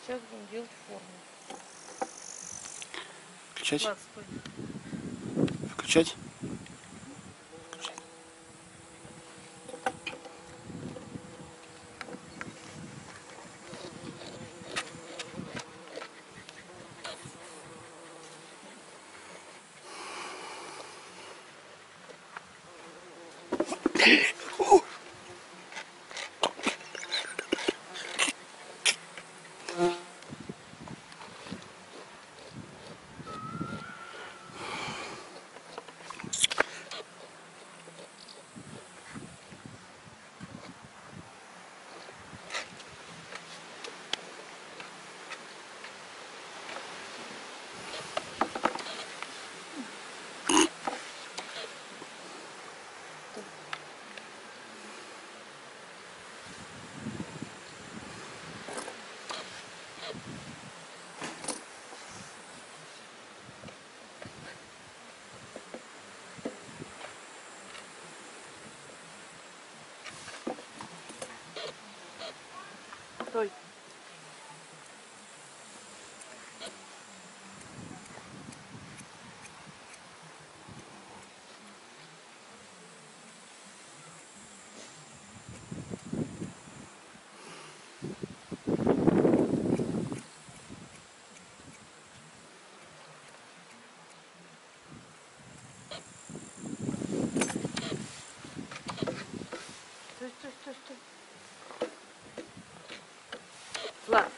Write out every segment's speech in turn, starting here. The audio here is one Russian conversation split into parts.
Сейчас будем делать форму. Включать? Влад, стой. Включать? Стой. Стой. Влад.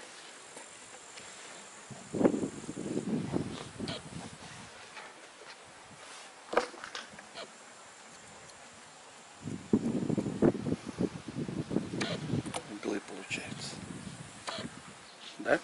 Углы получается. Да?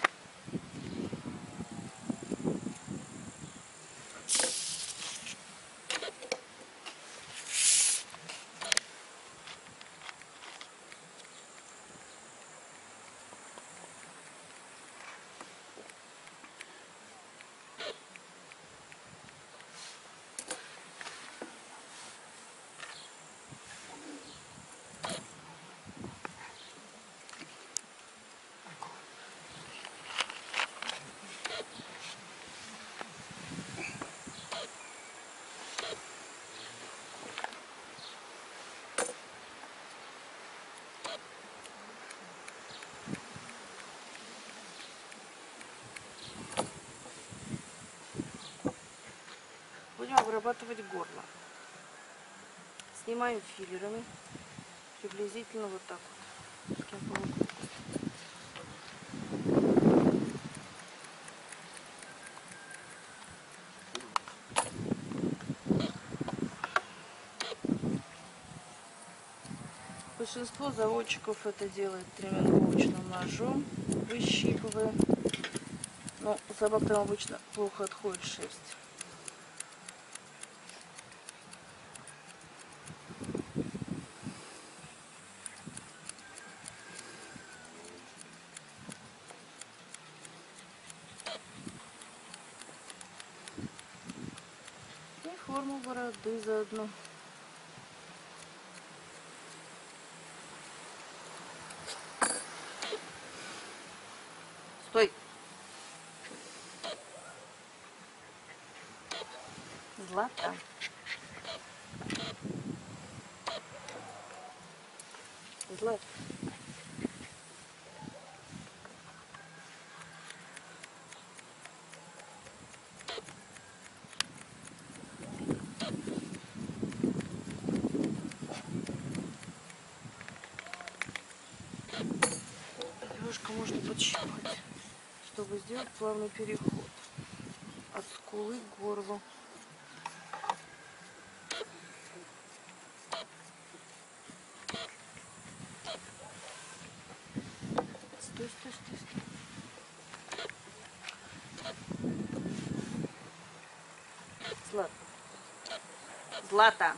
Будем обрабатывать горло. Снимаем филлерами. Приблизительно вот так вот. Таким полукругом. Большинство заводчиков это делает тренировочным ножом, выщипывая. Но собакам обычно плохо отходит шерсть. И форму бороды заодно. Стой! Злата. Злата. Немножко можно подщипать, чтобы сделать плавный переход от скулы к горлу. Стой. Злата.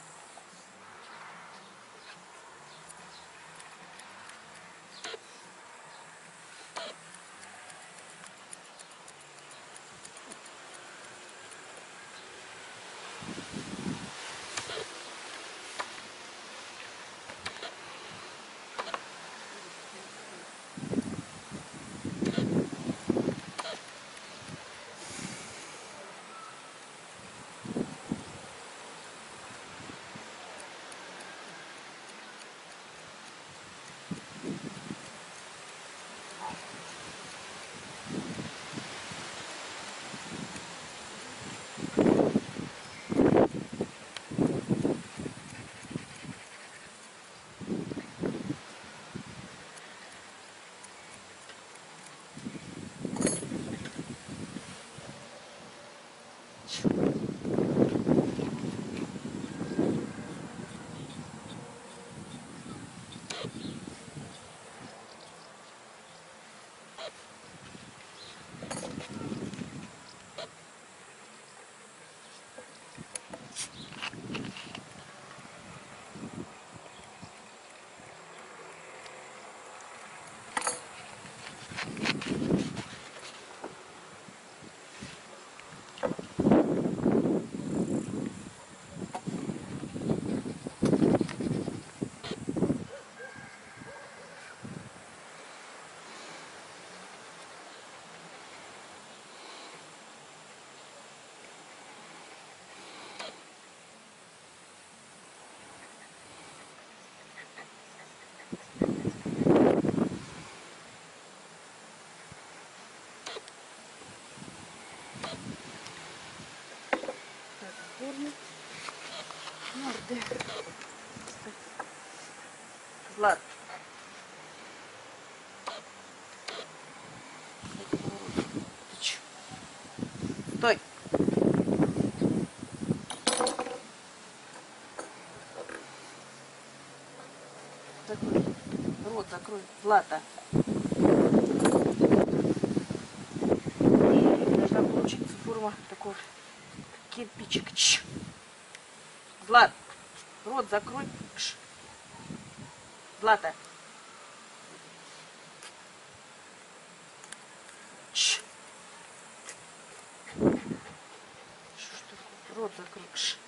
Влад. Ты чё? Стой. Закрой. Рот закрой. Злата. И должна получиться форма такого кирпичика. Ч. Злат. Рот закрой. Кш. Злата. Ч. Что ж такое? Рот закрой. Кш.